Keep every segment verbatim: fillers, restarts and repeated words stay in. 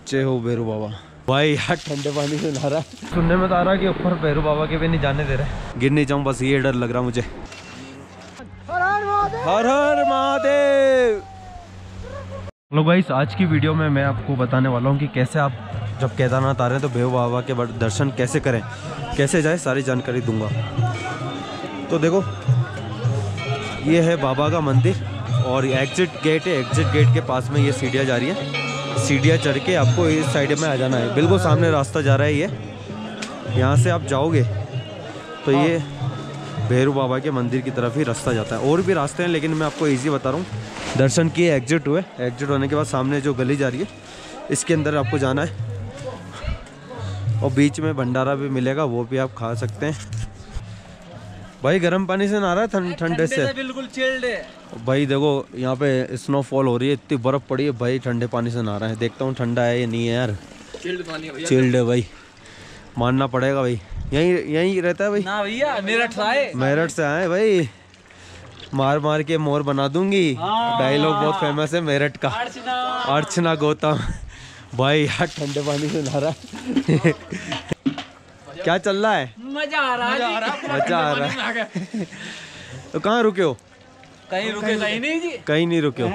जय हो भैरू बाबा। भाई यार ठंडे पानी से नहा रहा है। सुनने में तो आ रहा है कि ऊपर भैरू बाबा के भी नहीं जाने दे रहे। गिर नहीं जाऊँ बस ये डर लग रहा मुझे। हर हर महादेव। हेलो गाइस, आज की वीडियो में मैं आपको बताने वाला हूँ कि कैसे आप जब केदारनाथ आ रहे हैं तो भैरू बाबा के दर्शन कैसे करें, कैसे जाए, सारी जानकारी दूंगा। तो देखो ये है बाबा का मंदिर और एग्जिट गेट है। एग्जिट गेट के पास में ये सीढ़ियाँ जा रही है। सीढ़ियाँ चढ़ के आपको इस साइड में आ जाना है। बिल्कुल सामने रास्ता जा रहा है ये। यहाँ से आप जाओगे तो ये भैरू बाबा के मंदिर की तरफ ही रास्ता जाता है। और भी रास्ते हैं लेकिन मैं आपको इजी बता रहा हूँ। दर्शन किए, एग्जिट हुए। एग्जिट होने के बाद सामने जो गली जा रही है इसके अंदर आपको जाना है और बीच में भंडारा भी मिलेगा, वो भी आप खा सकते हैं। भाई गर्म पानी से नहा रहा है ठंडे से? बिल्कुल चिल्ड है भाई। देखो यहाँ पे स्नोफॉल हो रही है, इतनी बर्फ पड़ी है भाई। ठंडे पानी से नहा रहा है। देखता हूँ ठंडा है या नहीं है यार। चिल्ड पानी है, चिल्ड है भाई, मानना पड़ेगा भाई। यहीं यहीं रहता है भाई ना भैया? मेरठ से आए। मेरठ से आए भाई। मार मार के मोर बना दूंगी। डायलॉग बहुत फेमस है मेरठ का। अर्चना गौतम भाई यार ठंडे पानी से नहा रहा है। क्या चल रहा है? मजा आ रहा है, मजा आ रहा है। तो कहाँ रुके हो? कहीं रुके कहीं नहीं जी, कहीं नहीं रुके हो।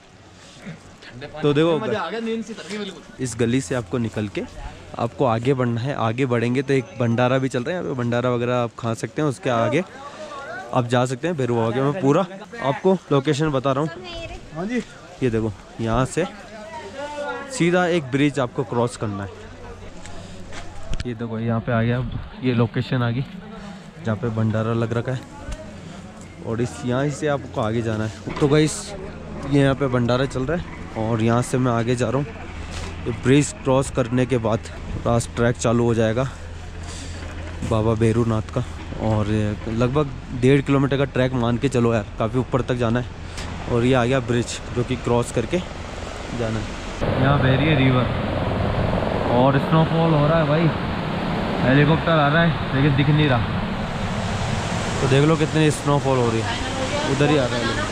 तो देखो मजा आ गया, नींद से तर गई बिल्कुल। इस गली से आपको निकल के आपको आगे बढ़ना है। आगे बढ़ेंगे तो एक भंडारा भी चल रहा है यहाँ पे। भंडारा वगैरह आप खा सकते हैं। उसके आगे आप जा सकते हैं भैरू बाबा के। मैं पूरा आपको लोकेशन बता रहा हूँ। हाँ जी, ये देखो यहाँ से सीधा एक ब्रिज आपको क्रॉस करना है। ये देखो यहाँ पे आ गया, ये लोकेशन आ गई जहाँ पे भंडारा लग रखा है और इस यहाँ से आपको आगे जाना है। तो गाइस ये यहाँ पे भंडारा चल रहा है और यहाँ से मैं आगे जा रहा हूँ। ये ब्रिज क्रॉस करने के बाद रास्ता ट्रैक चालू हो जाएगा बाबा भैरूनाथ का। और लगभग डेढ़ किलोमीटर का ट्रैक मान के चलो यार, काफ़ी ऊपर तक जाना है। और ये आ गया ब्रिज जो कि क्रॉस करके जाना है। यहाँ बह रही है रिवर और स्नोफॉल हो रहा है भाई। हेलीकॉप्टर आ रहा है लेकिन दिख नहीं रहा। तो देख लो कितनी स्नोफॉल हो रही है। उधर ही आ रहा है।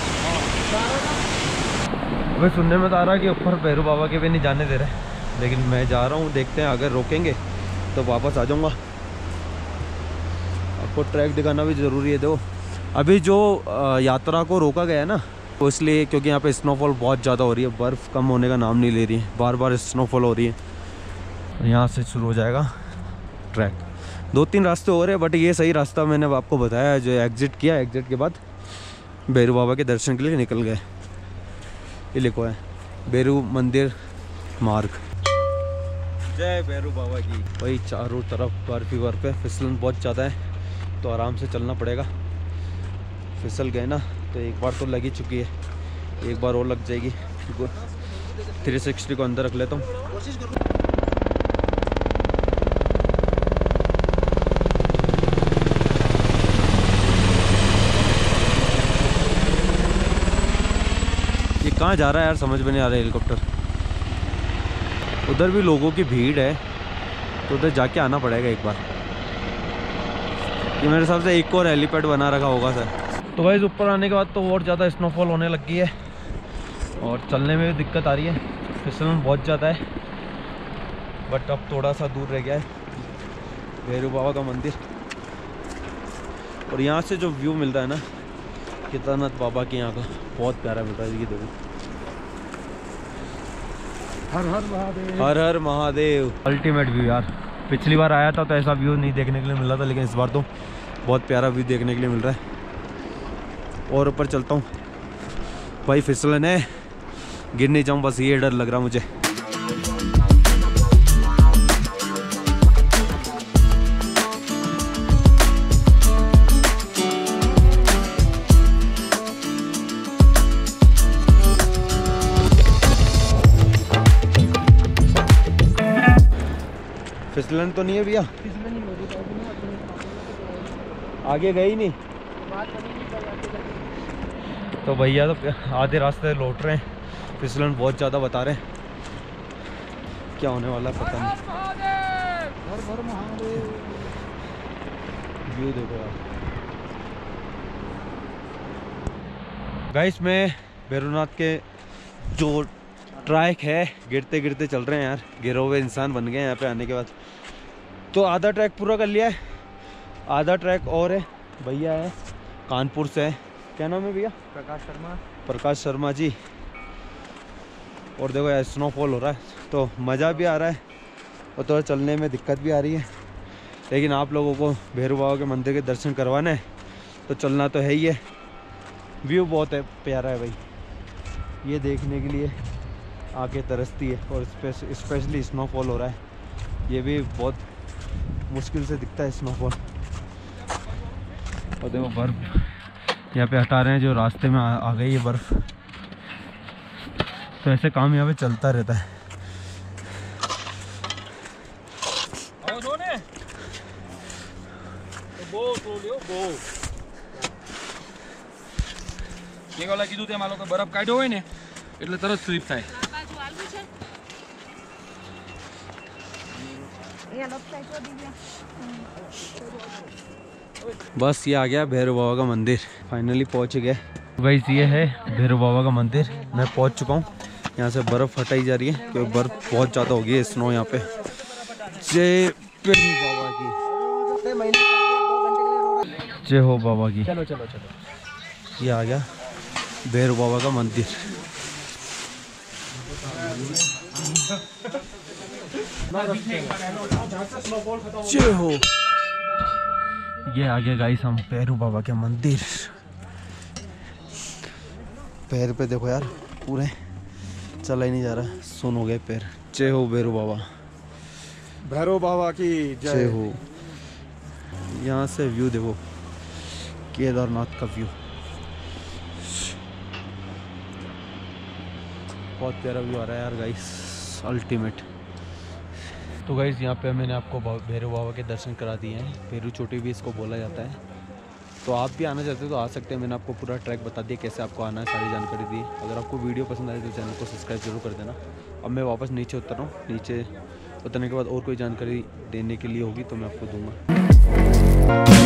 अभी सुनने में तो आ रहा है कि ऊपर भैरू बाबा के भी नहीं जाने दे रहे, लेकिन मैं जा रहा हूँ। देखते हैं, अगर रोकेंगे तो वापस आ जाऊँगा। आपको ट्रैक दिखाना भी ज़रूरी है। देखो अभी जो यात्रा को रोका गया है ना, तो इसलिए क्योंकि यहाँ पे स्नोफॉल बहुत ज़्यादा हो रही है। बर्फ़ कम होने का नाम नहीं ले रही है, बार बार स्नोफॉल हो रही है। यहाँ से शुरू हो जाएगा ट्रैक। दो तीन रास्ते हो रहे हैं बट ये सही रास्ता मैंने आपको बताया जो एग्जिट किया। एग्जिट के बाद भैरू बाबा के दर्शन के लिए निकल गए। ये लिखो है भैरू मंदिर मार्ग। जय भैरू बाबा की। भाई चारों तरफ बर्फ ही बर्फ है। फिसलन बहुत ज़्यादा है तो आराम से चलना पड़ेगा। फिसल गए ना तो एक बार तो लग ही चुकी है, एक बार और लग जाएगी। थ्री सिक्सटी को अंदर रख लेता हूँ। ये कहाँ जा रहा है यार, समझ में नहीं आ रहा है हेलीकॉप्टर। उधर भी लोगों की भीड़ है तो उधर जाके आना पड़ेगा एक बार। ये मेरे हिसाब से एक और हेलीपैड बना रखा होगा सर। तो भाई ऊपर आने के बाद तो और ज़्यादा स्नोफॉल होने लग गई है और चलने में भी दिक्कत आ रही है। फिसलन बहुत ज़्यादा है बट अब थोड़ा सा दूर रह गया है भैरू बाबा का मंदिर। और यहाँ से जो व्यू मिल रहा है ना केदारनाथ बाबा के यहाँ का, बहुत प्यारा मिल रहा है। ये देखो, हर हर महादेव, हर हर महादेव। अल्टीमेट व्यू यार। पिछली बार आया था तो ऐसा व्यू नहीं देखने के लिए मिला था, लेकिन इस बार तो बहुत प्यारा व्यू देखने के लिए मिल रहा है। और ऊपर चलता हूँ भाई, फिसलन है, गिर नहीं जाऊँ बस ये डर लग रहा मुझे। फिसलन तो नहीं है भैया? आगे गए ही नहीं तो भैया तो आधे रास्ते लौट रहे हैं। फिसलन बहुत ज़्यादा बता रहे हैं, क्या होने वाला है पता नहीं। व्यू देखो यार गाइस। मैं भैरूनाथ के जो ट्रैक है, गिरते गिरते चल रहे हैं यार, गिरे हुए इंसान बन गए हैं यहाँ पे आने के बाद। तो आधा ट्रैक पूरा कर लिया है, आधा ट्रैक और है। भैया है कानपुर से है, क्या नाम है भैया? प्रकाश शर्मा। प्रकाश शर्मा जी। और देखो यार स्नोफॉल हो रहा है तो मज़ा भी आ रहा है और थोड़ा चलने में दिक्कत भी आ रही है, लेकिन आप लोगों को भैरव बाबा के मंदिर के दर्शन करवाना है तो चलना तो है ही है। व्यू बहुत है प्यारा है भाई, ये देखने के लिए आके तरसती है। और स्पेशली स्नोफॉल हो रहा है, ये भी बहुत मुश्किल से दिखता है स्नोफॉल। और देखो बर्फ़ यहाँ पे हटा रहे हैं, जो रास्ते में आ, आ गई है बर्फ़। तो ऐसे काम यहाँ पे चलता रहता है। ये वाला कीधું તે માલો કે બરફ કાઢ્યો હોય ને એટલે તરત સ્લીપ થાય। बस ये आ गया भैरव बाबा का मंदिर, फाइनली पहुंच गए। गाइस ये है भैरव बाबा का मंदिर, मैं पहुंच चुका हूँ। यहाँ से बर्फ़ हटाई जा रही है क्योंकि बर्फ़ बहुत ज़्यादा हो गई है, स्नो यहाँ पे। जय भैरव बाबा की, जय हो बाबा की। चलो चलो चलो। ये आ गया भैरव बाबा का मंदिर। जय हो। ये आ गया गाइस हम भैरव बाबा के मंदिर। पैर पे देखो यार, पूरे चला ही नहीं जा रहा, सुन हो गए पैर। जय हो भैरव बाबा, भैरव बाबा की जय हो। यहाँ से व्यू देखो, केदारनाथ का व्यू, बहुत प्यारा व्यू आ रहा है यार गाइस, अल्टीमेट। तो गाइस यहाँ पे मैंने आपको भैरव बाबा के दर्शन करा दिए हैं, भैरव चोटी भी इसको बोला जाता है। तो आप भी आना चाहते हो तो आ सकते हैं, मैंने आपको पूरा ट्रैक बता दिया कैसे आपको आना है, सारी जानकारी दी। अगर आपको वीडियो पसंद आए तो चैनल को सब्सक्राइब जरूर कर देना। अब मैं वापस नीचे उतर रहा हूँ, नीचे उतरने के बाद और कोई जानकारी देने के लिए होगी तो मैं आपको दूँगा।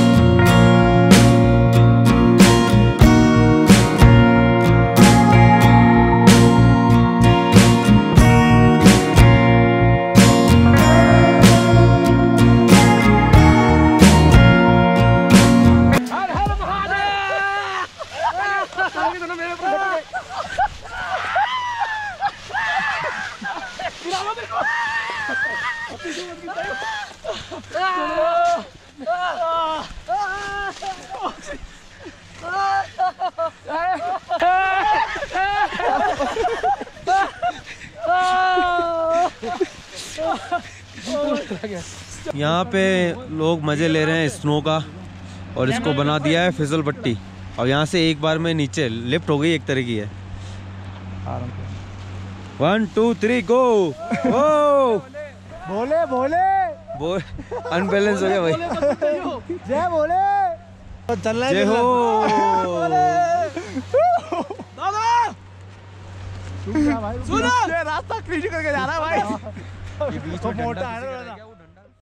यहाँ पे लोग मज़े ले रहे हैं स्नो का, और इसको बना दिया है फिसल पट्टी। और यहाँ से एक बार में नीचे लिफ्ट हो गई, एक तरह की है। One two three go. ओ भोले भोले बोल, अनबैलेंस हो गया भाई। जय भोले, चलना जय हो। सुनो, ये रास्ता क्लीन करके जा रहा है भाई। ये बीच में मोटा है ना।